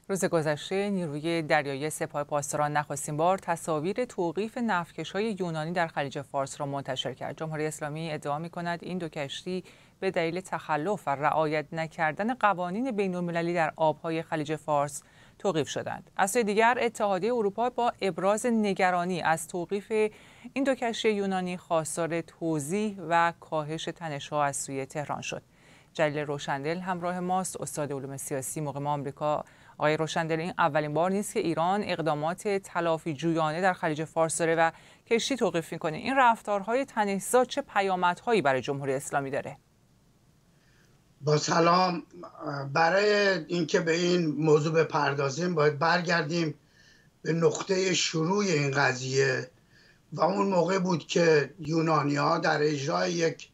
روز گذشته نیروی دریایی سپاه پاسداران نخستین بار تصاویر توقیف نفتکش‌های یونانی در خلیج فارس را منتشر کرد. جمهوری اسلامی ادعا می‌کند این دو کشتی به دلیل تخلف و رعایت نکردن قوانین بین‌المللی در آب‌های خلیج فارس توقیف شدند. از سوی دیگر اتحادیه اروپا با ابراز نگرانی از توقیف این دو کشتی یونانی خواستار توضیح و کاهش تنش‌ها از سوی تهران شد. جلیل روشندل همراه ماست، استاد علوم سیاسی مقیم آمریکا. آقای روشندل، این اولین بار نیست که ایران اقدامات تلافی جویانه در خلیج فارس داره و کشتی توقیف میکنه. این رفتارهای تنش‌زا چه پیامدهایی برای جمهوری اسلامی داره؟ با سلام. برای اینکه به این موضوع بپردازیم باید برگردیم به نقطه شروع این قضیه و اون موقع بود که یونانی‌ها در اجرای یک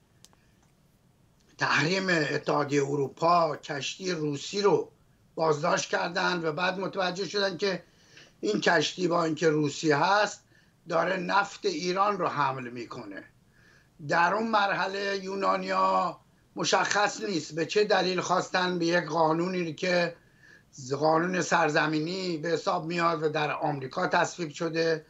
تحریم اتحادیه اروپا کشتی روسی رو بازداشت کردند و بعد متوجه شدن که این کشتی با اینکه روسی هست داره نفت ایران رو حمل میکنه. در اون مرحله یونانیا مشخص نیست به چه دلیل خواستن به یک قانونی که قانون سرزمینی به حساب میاد و در آمریکا تصویب شده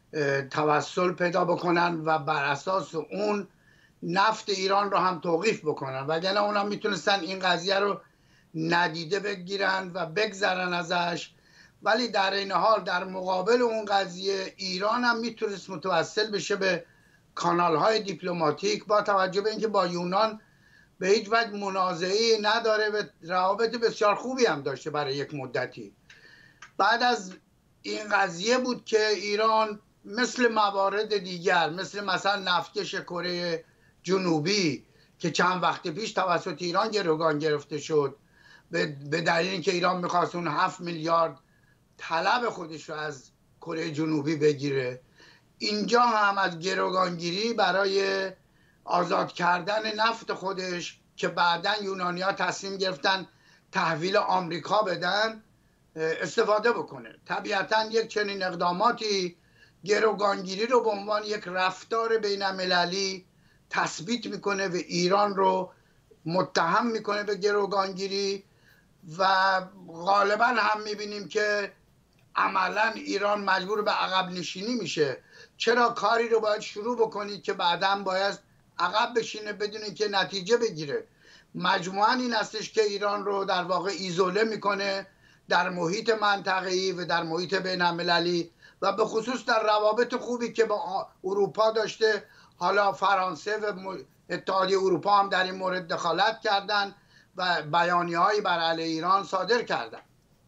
توسل پیدا بکنن و بر اساس اون نفت ایران رو هم توقیف بکنن، وگرنه اونم میتونستن این قضیه رو ندیده بگیرن و بگذرن ازش. ولی در این حال در مقابل اون قضیه ایران هم میتونست متوسل بشه به کانال‌های دیپلماتیک، با توجه به اینکه با یونان به هیچ وجه منازعه‌ای نداره و روابط بسیار خوبی هم داشته برای یک مدتی. بعد از این قضیه بود که ایران مثل موارد دیگر، مثلا نفتکش کره جنوبی که چند وقت پیش توسط ایران گروگان گرفته شد به دلیل اینکه ایران میخواست اون 7 میلیارد طلب خودش رو از کره جنوبی بگیره، اینجا هم از گروگانگیری برای آزاد کردن نفت خودش که بعداً یونانی‌ها تصمیم گرفتن تحویل آمریکا بدن استفاده بکنه. طبیعتاً یک چنین اقداماتی گروگانگیری رو به عنوان یک رفتار بین‌المللی تثبیت میکنه و ایران رو متهم میکنه به گروگانگیری و غالبا هم میبینیم که عملا ایران مجبور به عقب نشینی میشه. چرا کاری رو باید شروع بکنید که بعداً باید عقب بشینه بدون اینکه نتیجه بگیره؟ مجموعاً این هستش که ایران رو در واقع ایزوله میکنه در محیط منطقه‌ای و در محیط بین‌المللی و به خصوص در روابط خوبی که با اروپا داشته. حالا فرانسه و اتحادیه اروپا هم در این مورد دخالت کردند و بیانیه‌هایی بر علیه ایران صادر کردند.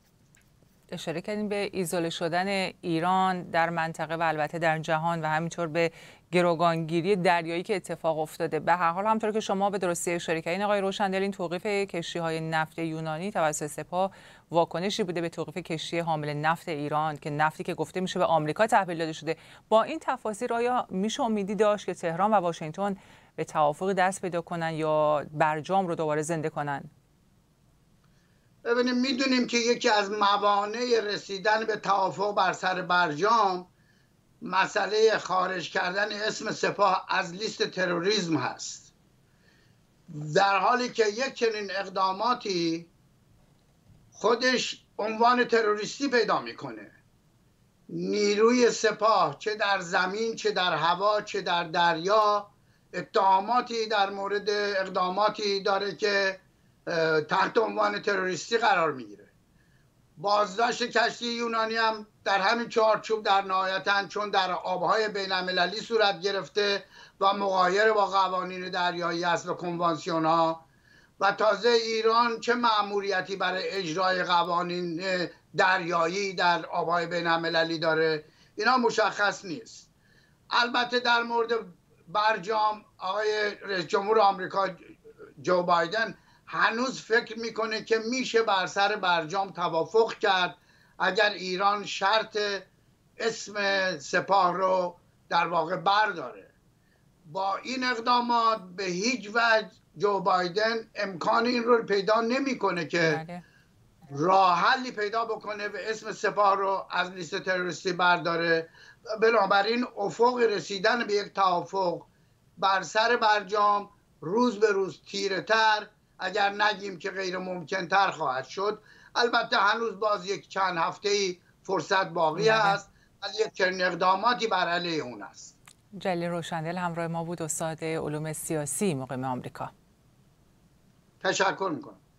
اشاره کردیم به ایزوله شدن ایران در منطقه و البته در جهان و همینطور به گروگانگیری دریایی که اتفاق افتاده. به هر حال همونطور که شما به درستی اشاره کردین آقای روشندل، این توقیف کشتی‌های نفت یونانی توسط سپاه واکنشی بوده به توقیف کشتی حامل نفت ایران که نفتی که گفته میشه به آمریکا تحویل داده شده. با این تفاصیل آیا میشه امیدی داشت که تهران و واشنگتن به توافق دست پیدا کنن یا برجام رو دوباره زنده کنن؟ ببینیم، میدونیم که یکی از موانع رسیدن به توافق بر سر برجام مسئله خارج کردن اسم سپاه از لیست تروریسم هست، در حالی که یک چنین اقداماتی خودش عنوان تروریستی پیدا میکنه. نیروی سپاه چه در زمین چه در هوا چه در دریا اتهاماتی در مورد اقداماتی داره که تحت عنوان تروریستی قرار میگیره. بازداشت کشتی یونانی هم در همین چارچوب در نهایتاً چون در آبهای بین‌المللی صورت گرفته و مغایر با قوانین دریایی است و کنوانسیون ها، و تازه ایران چه مأموریتی برای اجرای قوانین دریایی در آبهای بین‌المللی داره، اینا مشخص نیست. البته در مورد برجام آقای رئیس جمهور آمریکا جو بایدن هنوز فکر میکنه که میشه بر سر برجام توافق کرد اگر ایران شرط اسم سپاه رو در واقع برداره. با این اقدامات به هیچ وجه جو بایدن امکان این رو پیدا نمیکنه که راه حلی پیدا بکنه و اسم سپاه رو از لیست تروریستی برداره. بنابراین افق رسیدن به یک توافق بر سر برجام روز به روز تیره تر، اگر نگیم که غیر ممکن تر خواهد شد. البته هنوز باز یک چند هفته‌ای فرصت باقی است، ولی یک اقداماتی بر علیه اون است. جلیل روشندل همراه ما بود، استاد علوم سیاسی مقیم آمریکا. تشکر میکنم.